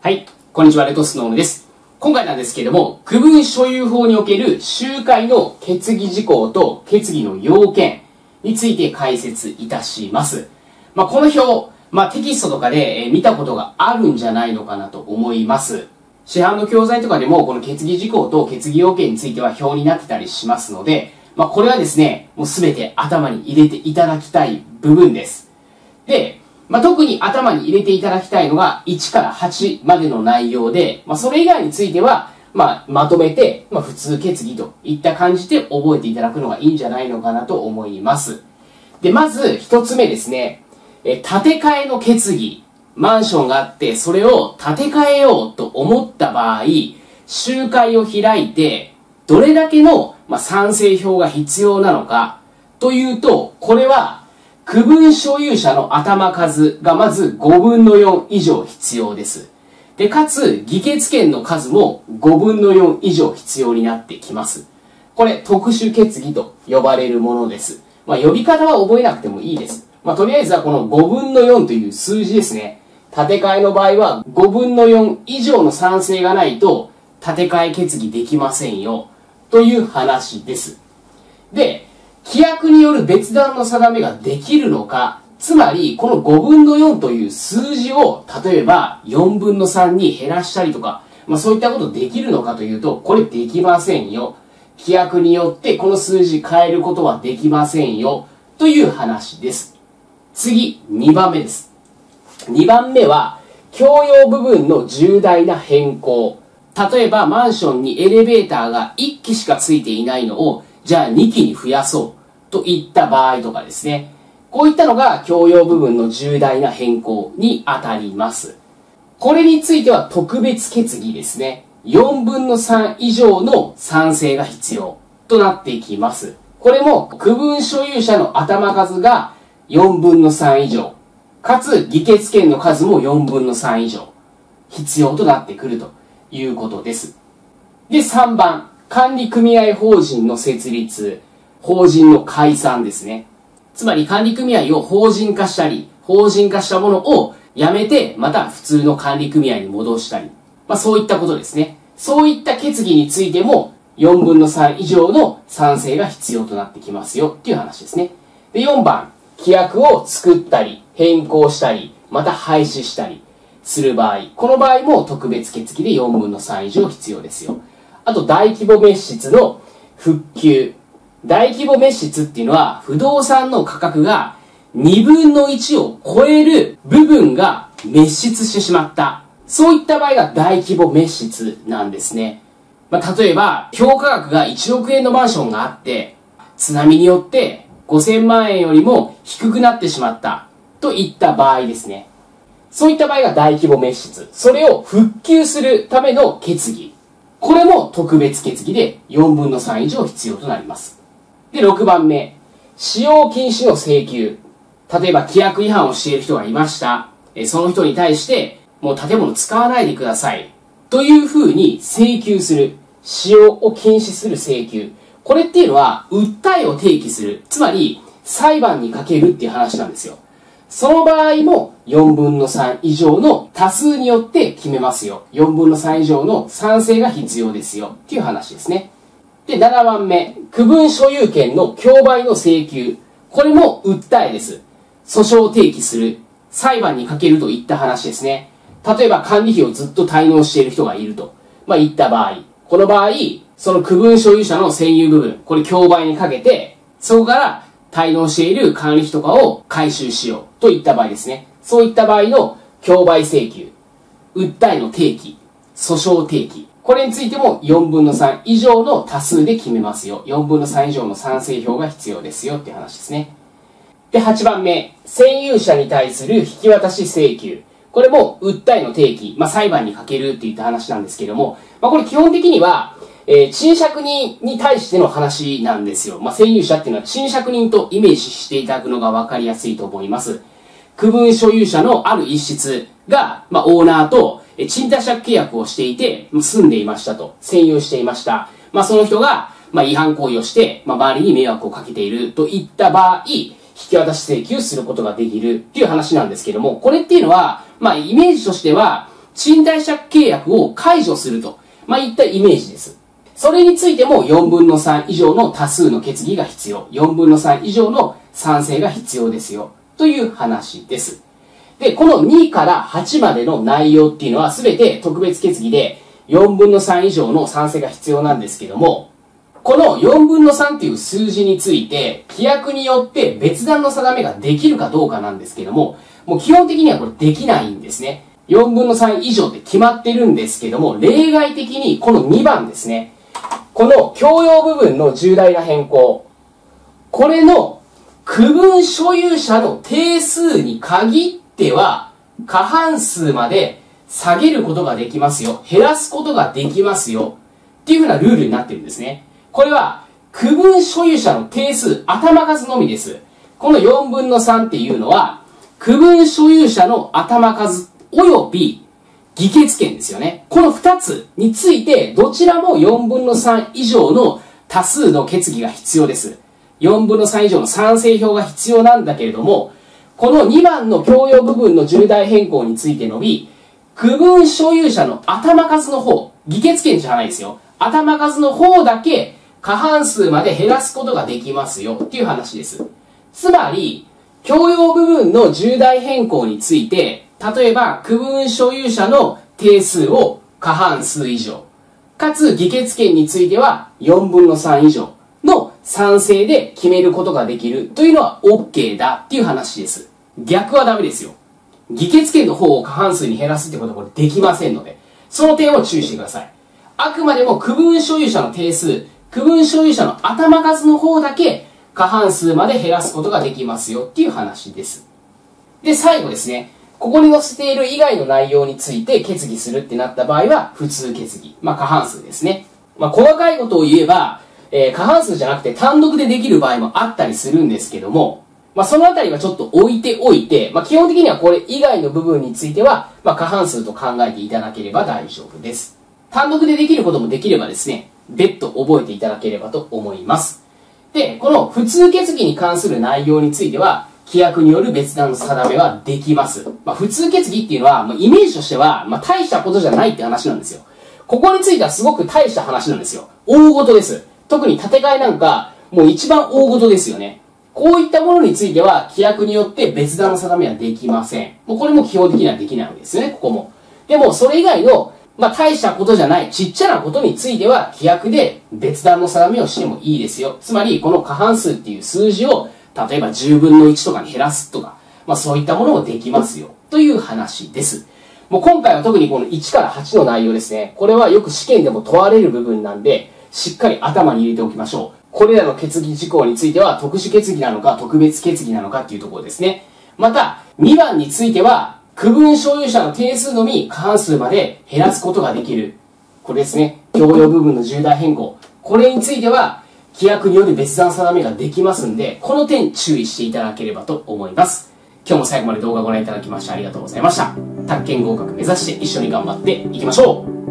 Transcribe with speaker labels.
Speaker 1: はい、こんにちは、レトスノームです。今回なんですけれども、区分所有法における集会の決議事項と決議の要件について解説いたします。この表、テキストとかで見たことがあるんじゃないのかなと思います。市販の教材とかでもこの決議事項と決議要件については表になってたりしますので、これはですね、もうすべて頭に入れていただきたい部分です。で、特に頭に入れていただきたいのが1から8までの内容で、それ以外については、まとめて、普通決議といった感じで覚えていただくのがいいんじゃないのかなと思います。で、まず一つ目ですね、建て替えの決議。マンションがあって、それを建て替えようと思った場合、集会を開いて、どれだけの賛成票が必要なのかというと、これは区分所有者の頭数がまず5分の4以上必要です。で、かつ、議決権の数も5分の4以上必要になってきます。これ、特殊決議と呼ばれるものです。呼び方は覚えなくてもいいです。とりあえずはこの5分の4という数字ですね。建て替えの場合は5分の4以上の賛成がないと建て替え決議できませんよという話です。で、規約による別段の定めができるのか、つまりこの5分の4という数字を例えば4分の3に減らしたりとか、そういったことできるのかというと、これできませんよ。規約によってこの数字変えることはできませんよという話です。次、2番目です。2番目は共用部分の重大な変更。例えばマンションにエレベーターが1基しかついていないのをじゃあ2基に増やそうといった場合とかですね。こういったのが共用部分の重大な変更にあたります。これについては特別決議ですね。4分の3以上の賛成が必要となっていきます。これも区分所有者の頭数が4分の3以上、かつ議決権の数も4分の3以上必要となってくるということです。で、3番。管理組合法人の設立、法人の解散ですね。つまり管理組合を法人化したり、法人化したものをやめて、また普通の管理組合に戻したり、そういったことですね。そういった決議についても、4分の3以上の賛成が必要となってきますよっていう話ですね。で、4番、規約を作ったり、変更したり、また廃止したりする場合、この場合も特別決議で4分の3以上必要ですよ。あと、大規模滅失の復旧。大規模滅失っていうのは、不動産の価格が2分の1を超える部分が滅失してしまった。そういった場合が大規模滅失なんですね。例えば、評価額が1億円のマンションがあって、津波によって5000万円よりも低くなってしまったといった場合ですね。そういった場合が大規模滅失。それを復旧するための決議。これも特別決議で4分の3以上必要となります。で、6番目。使用禁止の請求。例えば規約違反をしている人がいました。その人に対して、もう建物使わないでください。というふうに請求する。使用を禁止する請求。これっていうのは、訴えを提起する。つまり、裁判にかけるっていう話なんですよ。その場合も4分の3以上の多数によって決めますよ。4分の3以上の賛成が必要ですよ。っていう話ですね。で、7番目。区分所有権の競売の請求。これも訴えです。訴訟を提起する。裁判にかけるといった話ですね。例えば管理費をずっと滞納している人がいると。いった場合。この場合、その区分所有者の占有部分、これ競売にかけて、そこから滞納している管理費とかを回収しようといった場合ですね。そういった場合の競売請求、訴えの提起、訴訟提起。これについても4分の3以上の多数で決めますよ。4分の3以上の賛成票が必要ですよっていう話ですね。で、8番目。占有者に対する引き渡し請求。これも訴えの提起、裁判にかけるっていった話なんですけども、これ基本的には、賃借人に対しての話なんですよ。占有者っていうのは賃借人とイメージしていただくのが分かりやすいと思います。区分所有者のある一室が、オーナーと賃貸借契約をしていて、住んでいましたと。占有していました。その人が、違反行為をして、周りに迷惑をかけているといった場合、引き渡し請求することができるっていう話なんですけども、これっていうのは、イメージとしては、 賃貸借契約を解除すると、いったイメージです。それについても4分の3以上の多数の決議が必要。4分の3以上の賛成が必要ですよ。という話です。で、この2から8までの内容っていうのは全て特別決議で4分の3以上の賛成が必要なんですけども、この4分の3っていう数字について規約によって別段の定めができるかどうかなんですけども、もう基本的にはこれできないんですね。4分の3以上って決まってるんですけども、例外的にこの2番ですね。この共用部分の重大な変更。これの区分所有者の定数に限っては過半数まで下げることができますよ。減らすことができますよ。っていうふうなルールになってるんですね。これは区分所有者の定数、頭数のみです。この4分の3っていうのは区分所有者の頭数および議決権ですよね。この2つについてどちらも4分の3以上の多数の決議が必要です。4分の3以上の賛成票が必要なんだけれども、この2番の共用部分の重大変更についてのみ、区分所有者の頭数の方、議決権じゃないですよ。頭数の方だけ過半数まで減らすことができますよっていう話です。つまり、共用部分の重大変更について、例えば区分所有者の定数を過半数以上、かつ議決権については4分の3以上の賛成で決めることができるというのは OK だっていう話です。逆はダメですよ。議決権の方を過半数に減らすってことはこれできませんので、その点を注意してください。あくまでも区分所有者の定数、区分所有者の頭数の方だけ過半数まで減らすことができますよっていう話です。で、最後ですね。ここに載せている以外の内容について決議するってなった場合は普通決議。過半数ですね。細かいことを言えば、過半数じゃなくて単独でできる場合もあったりするんですけども、そのあたりはちょっと置いておいて、基本的にはこれ以外の部分については、過半数と考えていただければ大丈夫です。単独でできることもできればですね、別途覚えていただければと思います。で、この普通決議に関する内容については、規約による別段の定めはできます。普通決議っていうのは、イメージとしては、大したことじゃないって話なんですよ。ここについてはすごく大した話なんですよ。大事です。特に建て替えなんか、もう一番大事ですよね。こういったものについては、規約によって別段の定めはできません。もうこれも基本的にはできないわけですよね、ここも。でも、それ以外の、大したことじゃない、ちっちゃなことについては、規約で別段の定めをしてもいいですよ。つまり、この過半数っていう数字を、例えば10分の1とかに減らすとか、そういったものもできますよ。という話です。もう今回は特にこの1から8の内容ですね。これはよく試験でも問われる部分なんで、しっかり頭に入れておきましょう。これらの決議事項については特殊決議なのか特別決議なのかっていうところですね。また、2番については、区分所有者の定数のみ過半数まで減らすことができる。これですね。共用部分の重大変更。これについては、規約による別段定めができますんで、この点注意していただければと思います。今日も最後まで動画をご覧いただきましてありがとうございました。宅建合格目指して一緒に頑張っていきましょう。